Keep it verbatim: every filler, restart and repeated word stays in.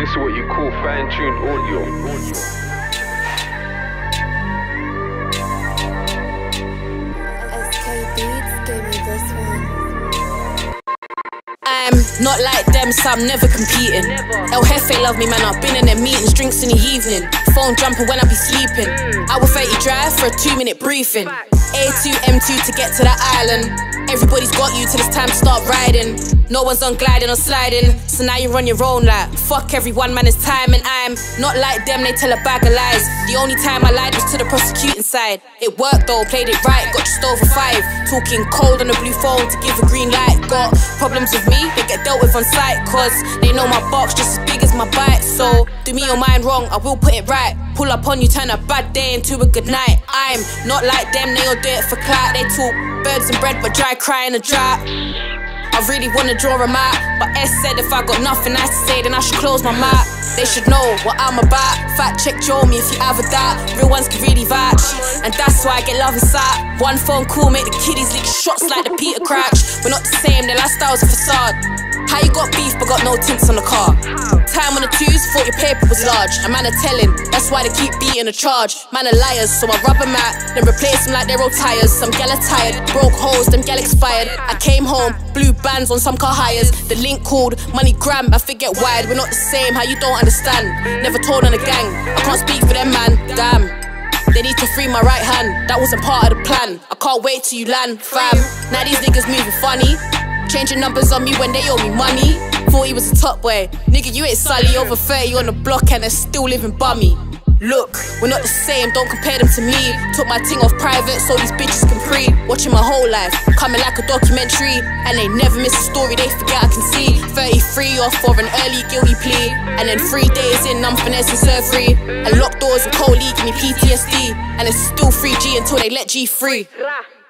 This is what you call fine-tuned audio. S K Beats gave me this one. I'm not like them, so I'm never competing. El Jefe love me, man, I've been in their meetings, drinks in the evening, phone jumping when I be sleeping. Hour thirty drive for a two minute briefing. A two, M two to get to that island. Everybody's got you till it's time to start riding. No one's on gliding or sliding, so now you're on your own like fuck everyone, man, it's time. And I'm not like them, they tell a bag of lies. The only time I lied was to the prosecuting side. It worked though, played it right, got just over five. Talking cold on the blue phone to give a green light. Got problems with me, they get dealt with on sight, cause they know my box just as big as my bite. So do me your mind wrong, I will put it right. Pull up on you, turn a bad day into a good night. I'm not like them, they all do it for clout. They talk birds and bread but dry cry in a drought. I really wanna draw them out, but S said if I got nothing nice to say then I should close my mouth. They should know what I'm about. Fact check Joe me if you have a doubt. Real ones can really vouch, and that's why I get love inside. One phone call make the kiddies lick shots like the Peter Crouch. We're not the same, their lifestyle's a facade. How you got beef but got no tints on the car? Time on the twos, thought your paper was large. A man are telling, that's why they keep beating a charge. Man are liars, so I rub them out, then replace them like they're old tires. Some gal are tired, broke hoes, them gal expired. I came home, blue bands on some car hires. The link called, money gram, I forget wired. We're not the same, how you don't understand? Never told on a gang, I can't speak for them, man, damn. They need to free my right hand, that wasn't part of the plan. I can't wait till you land, fam. Now these niggas moving funny, changing numbers on me when they owe me money. Thought he was a top boy, nigga you ain't Sully. Over thirty on the block and they're still living bummy. Look, we're not the same, don't compare them to me. Took my ting off private so these bitches can pre. Watching my whole life, coming like a documentary. And they never miss a story, they forget I can see. Thirty-three off for an early guilty plea, and then three days in I'm finessing surgery. And locked doors and cold league give me P T S D, and it's still free G until they let G free.